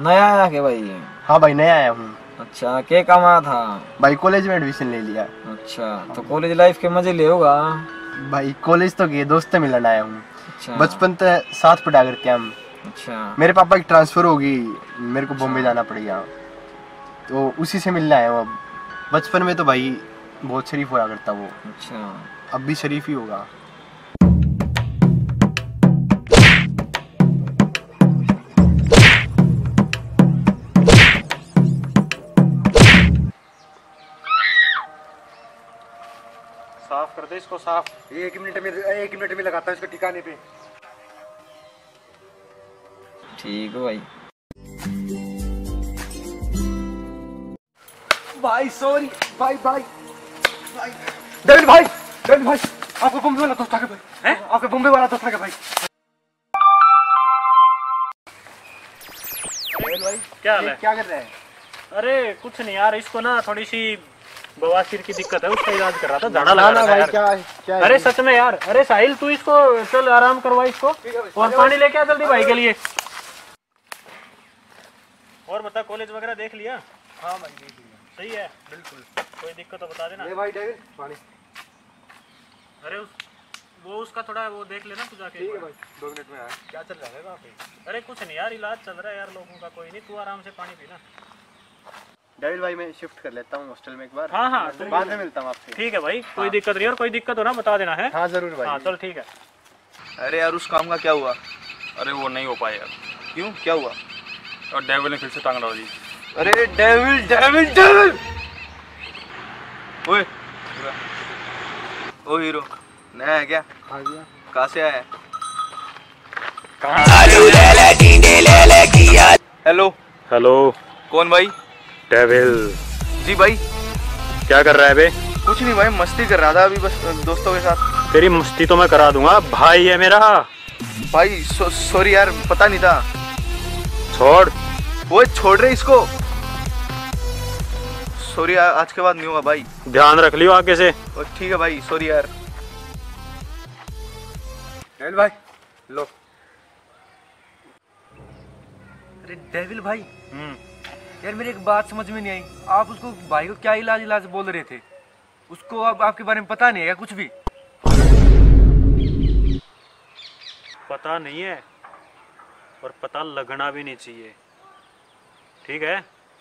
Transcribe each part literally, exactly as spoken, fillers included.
नया आया के भाई? हाँ भाई नया आया हूँ। अच्छा, क्या काम आया था भाई? कॉलेज में एडमिशन ले लिया। अच्छा, तो कॉलेज लाइफ के मजे ले होगा भाई? कॉलेज तो गए, दोस्त से मिलने आया हूँ। अच्छा, बचपन से साथ पढ़ा करके हम। अच्छा, मेरे पापा की ट्रांसफर होगी, मेरे को बॉम्बे अच्छा। जाना पड़ेगा, तो उसी से मिलने आया हूँ। अब बचपन में तो भाई बहुत शरीफ हुआ करता वो। अच्छा, अब भी शरीफ ही होगा। साफ कर दे इसको, साफ। एक मिनट में एक मिनट में लगाता हूँ इसको ठिकाने पे। ठीक है भाई। भाई सॉरी भाई भाई भाई डेविड भाई डेविड भाई आपको बॉम्बे वाला दोस्त आ गया भाई। हैं? आपके बॉम्बे वाला दोस्त आ गया भाई। डेविड भाई क्या हाल है? क्या कर रहे हैं? अरे कुछ नहीं यार, इसको ना थोड़ी सी बवासीर की दिक्कत है, उसका इलाज कर रहा था। झाड़ा लगा रहा था यार। क्या है? क्या है? अरे सच में यार। अरे साहिल तू इसको चल आराम करवा इसको, और पानी लेके आ जल्दी भाई के लिए। और बता, कॉलेज वगैरह देख लिया? हाँ भाई देख लिया। सही है, बिल्कुल। कोई दिक्कत तो बता देना। ले भाई डेविड पानी। अरे उस, वो उसका थोड़ा वो देख लेना तू जाके। ठीक है भाई, दो मिनट में आया। क्या चल रहा है वहाँ पे? अरे कुछ नहीं यार, इलाज चल रहा है यार लोगों का। कोई नहीं, तू आराम से पानी पीना। डेविड भाई मैं शिफ्ट कर लेता हूँ हॉस्टल में एक बार। हाँ हाँ, तुम बाद में मिलता हूँ आपसे। ठीक है भाई, कोई दिक्कत नहीं। और कोई दिक्कत हो ना बता देना है। हाँ जरूर भाई। हाँ चल ठीक है। अरे यार उस काम का क्या हुआ? अरे वो नहीं हो पाएगा। क्यों, क्या हुआ? और डेविल ने फिर से टांग डाली। अरे डेविल डेविल डेविल ओए ओ हीरो नया है क्या? आ गया। कहाँ से आया है? कहाँ? हेलो हेलो, कौन भाई? डेविल। जी भाई। क्या कर रहा है बे? कुछ नहीं भाई, मस्ती कर रहा था अभी बस दोस्तों के साथ। तेरी मस्ती तो मैं करा दूंगा, भाई है मेरा। भाई सो, सॉरी यार, पता नहीं था। छोड़। वो छोड़ रहे इसको। सॉरी यार, आज के बाद नहीं होगा भाई। ध्यान रख लियो आगे से। ठीक है भाई, सॉरी यार। डेविड भाई लो। अरे डेविल भाई, यार मेरी एक बात समझ में नहीं आई। आप उसको भाई को क्या इलाज इलाज बोल रहे थे? उसको अब आपके बारे में पता नहीं है क्या कुछ भी? पता नहीं है, और पता लगना भी नहीं चाहिए, ठीक है?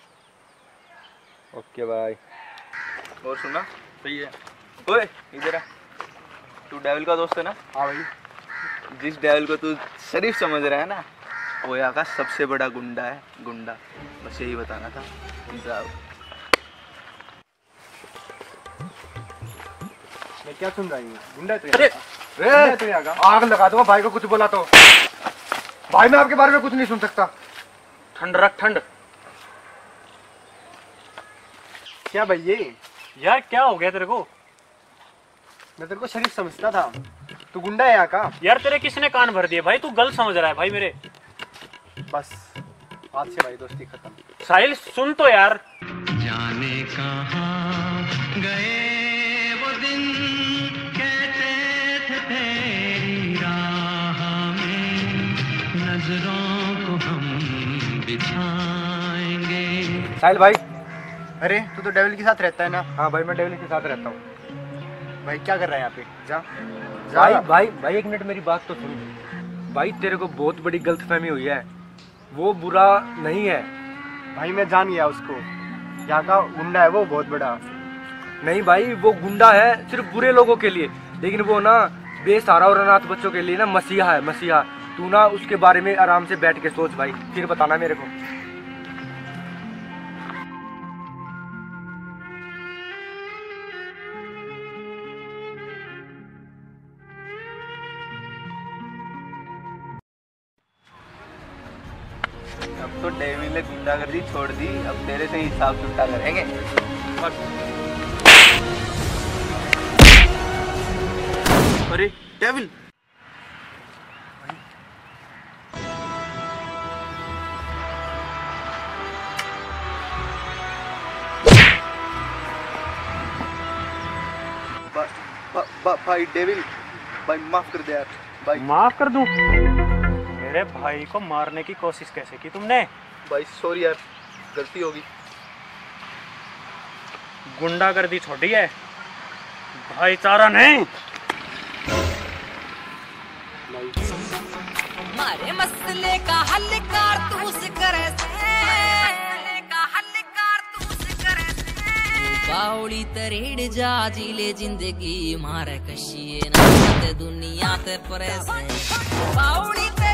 ओके भाई। और सुना, सही है। ओए इधर आ, तू डेविल का दोस्त है ना? हाँ भाई। जिस डेविल को तू शरीफ समझ रहा है ना, वो यहाँ का सबसे बड़ा गुंडा है, गुंडा। बस यही बताना था। जाओ। मैं क्या सुन रही हूँ? गुंडा है तू? अरे गुंडा है तू यहाँ का? आग लगा दूंगा भाई को कुछ बोला तो। भाई मैं आपके बारे में कुछ नहीं सुन सकता। ठंड रख, ठंड। क्या भाई ये? यार क्या हो गया तेरे को? मैं तेरे को शरीफ समझता था, तू गुंडा है यहाँ का। यार तेरे किसने कान भर दिए भाई? तू गलत समझ रहा है भाई मेरे। बस आज से भाई दोस्ती खत्म। साहिल सुन तो यार। जाने कहाँ गए वो दिन, कहते थे तेरी राह में नजरों को हम बिछाएंगे। साहिल भाई, अरे तू तो डेविल के साथ रहता है ना? हाँ भाई, मैं डेविल के साथ रहता हूँ। भाई क्या कर रहा है यहाँ पे? जा, जा। भाई भाई भाई एक मिनट मेरी बात तो सुन। भाई तेरे को बहुत बड़ी गलतफहमी हुई है, वो बुरा नहीं है। भाई मैं जान गया उसको, यहाँ का गुंडा है वो बहुत बड़ा। नहीं भाई, वो गुंडा है सिर्फ बुरे लोगों के लिए, लेकिन वो ना बेसहारा और अनाथ बच्चों के लिए ना मसीहा है, मसीहा। तू ना उसके बारे में आराम से बैठ के सोच भाई, फिर बताना मेरे को। अब तो डेविल ने गुंडागर्दी छोड़ दी, अब तेरे से हिसाब चुकता करेंगे। अरे डेविल, बा, बा, बा, भाई डेविल, भाई माफ कर दे यार भाई। माफ कर दूं? मेरे मेरे भाई को मारने की कोशिश कैसे की तुमने? भाई सॉरी यार, गलती होगी। गुंडागर्दी छोड़ी है, भाईचारा नहीं। मारे मसले का हल कारतूस करे से, का हल कारतूस करे से। बावड़ी तरेड़ जा जिले जिंदगी मारे कशिए ना ते दुनिया ते परे से। बावड़ी